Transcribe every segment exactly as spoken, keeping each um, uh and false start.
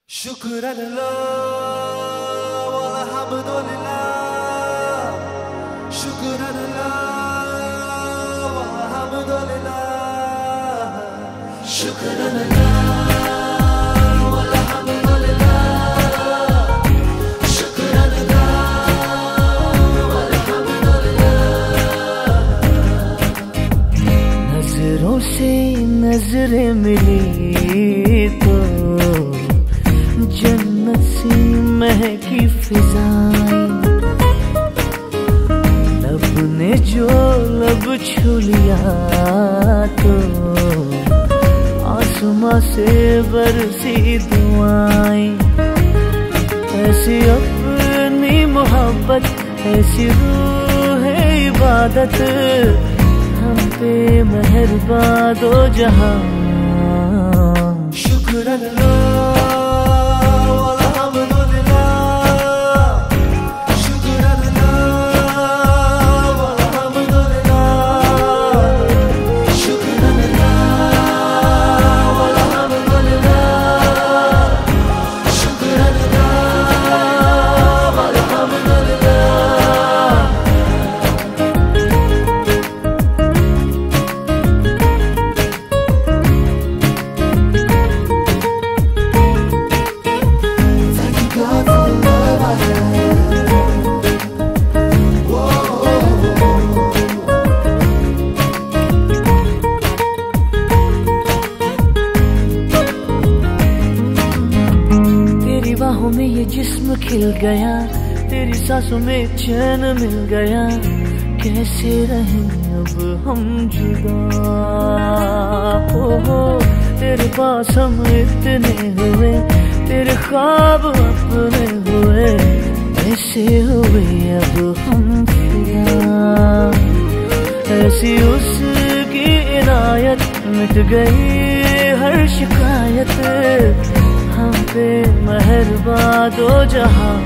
शुक्रल्लाह वल्हम्दुलिल्लाह, शुक्रल्लाह वल्हम्दुलिल्लाह, शुक्रल्लाह वल्हम्दुलिल्लाह, शुक्रल्लाह वल्हम्दुलिल्लाह। नजरों से नजरें मिली तो जन्नत सी महकी फिजाएं, लब ने जो लब छू लिया तो आसमां से बरसी दुआएं। ऐसी अपनी मोहब्बत, ऐसी रूह है इबादत, हम पे मेहरबान दो जहां। शुक्रल्लाह में ये जिस्म खिल गया, तेरी सांसों में चैन मिल गया। कैसे रहें अब हम जुदा, हो हो तेरे पास हम इतने हुए, तेरे ख्वाब अपने हुए, ऐसे हुए अब हम फिदा। ऐसी उसकी इनायत, मिट गई हर शिकायत, हम पे मेहरबान दो जहां।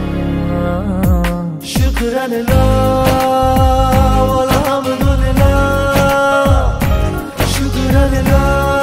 शुक्रल्लाह वल्हम्दुलिल्लाह, शुक्रल्लाह।